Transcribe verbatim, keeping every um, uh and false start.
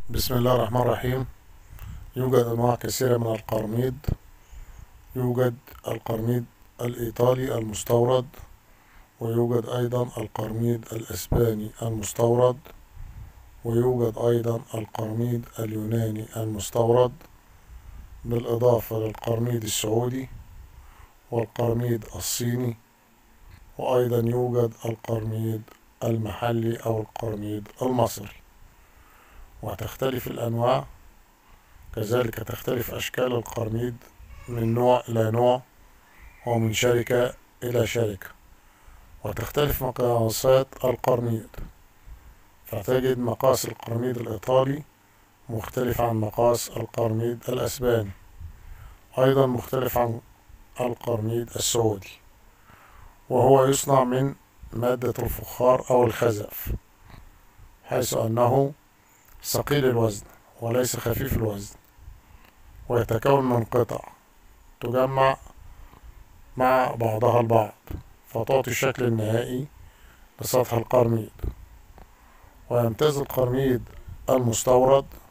بسم الله الرحمن الرحيم. يوجد أنواع كثيرة من القرميد. يوجد القرميد الإيطالي المستورد، ويوجد أيضا القرميد الإسباني المستورد، ويوجد أيضا القرميد اليوناني المستورد، بالإضافة للقرميد السعودي والقرميد الصيني، وأيضا يوجد القرميد المحلي أو القرميد المصري. وتختلف الأنواع، كذلك تختلف أشكال القرميد من نوع إلى نوع ومن شركة إلى شركة، وتختلف مقاسات القرميد، فتجد مقاس القرميد الإيطالي مختلف عن مقاس القرميد الأسباني، أيضا مختلف عن القرميد السعودي، وهو يصنع من مادة الفخار أو الخزف، حيث أنه ثقيل الوزن وليس خفيف الوزن، ويتكون من قطع تجمع مع بعضها البعض فتعطي الشكل النهائي لسطح القرميد. ويمتاز القرميد المستورد